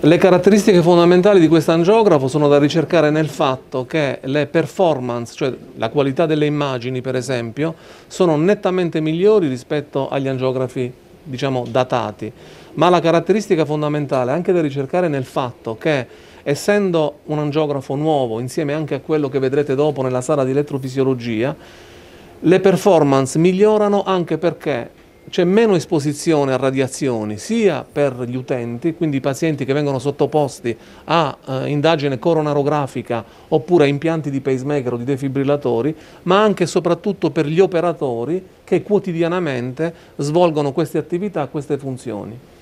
Le caratteristiche fondamentali di questo angiografo sono da ricercare nel fatto che le performance, cioè la qualità delle immagini per esempio, sono nettamente migliori rispetto agli angiografi, diciamo, datati. Ma la caratteristica fondamentale anche da ricercare nel fatto che, essendo un angiografo nuovo, insieme anche a quello che vedrete dopo nella sala di elettrofisiologia, le performance migliorano anche perché c'è meno esposizione a radiazioni sia per gli utenti, quindi i pazienti che vengono sottoposti a indagine coronarografica oppure a impianti di pacemaker o di defibrillatori, ma anche e soprattutto per gli operatori che quotidianamente svolgono queste attività, queste funzioni.